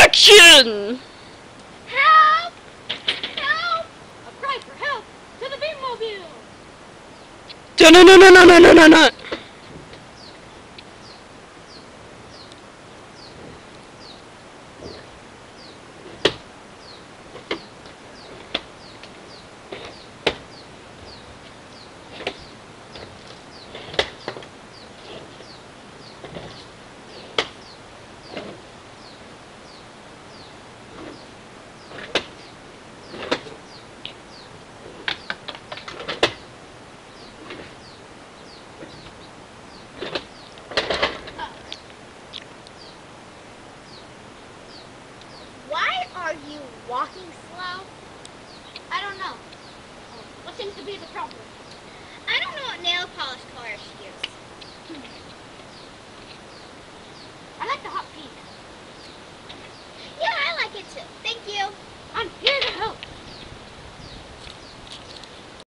Action! Help! Help! A cry for help to the Beanmobile! No, no, no, no, no, no, no, no. Why are you walking slow? I don't know. What seems to be the problem? I don't know what nail polish color she used.